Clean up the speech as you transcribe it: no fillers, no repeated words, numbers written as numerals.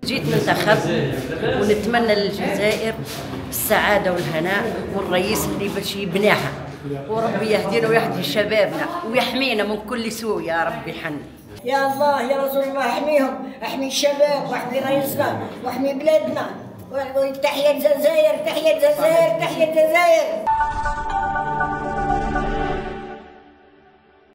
جيت ننتخب ونتمنى للجزائر السعادة والهناء والرئيس اللي باش يبنيها، وربي يهدينا ويهدي شبابنا ويحمينا من كل سوء يا ربي حن. يا الله يا رسول الله احميهم، احمي الشباب واحمي رئيسنا واحمي بلادنا. تحية الجزائر، تحية الجزائر، تحية الجزائر.